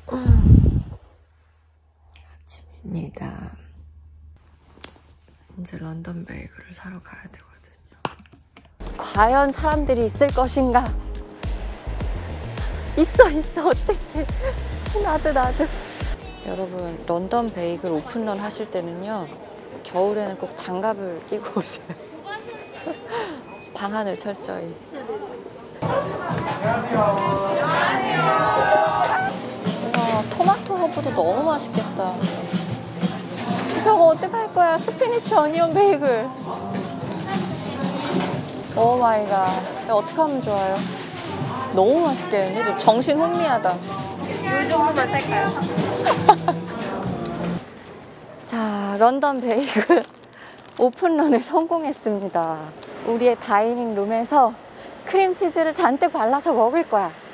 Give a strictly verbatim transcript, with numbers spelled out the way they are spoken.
아침입니다. 이제 런던 베이글을 사러 가야 되거든요. 과연 사람들이 있을 것인가? 있어 있어. 어떡해. 나도 나도. 여러분, 런던 베이글 오픈런 하실 때는요, 겨울에는 꼭 장갑을 끼고 오세요. 방안을 철저히. 와, 토마토 허브도 너무 맛있겠다. 저거 어떡할 거야? 스피니치 어니언 베이글. 오 마이 갓. 어떻게 하면 좋아요? 너무 맛있겠는데? 좀 정신 혼미하다. 이 정도만 살까요? 자, 런던 베이글 오픈런에 성공했습니다. 우리의 다이닝 룸에서 크림치즈를 잔뜩 발라서 먹을 거야.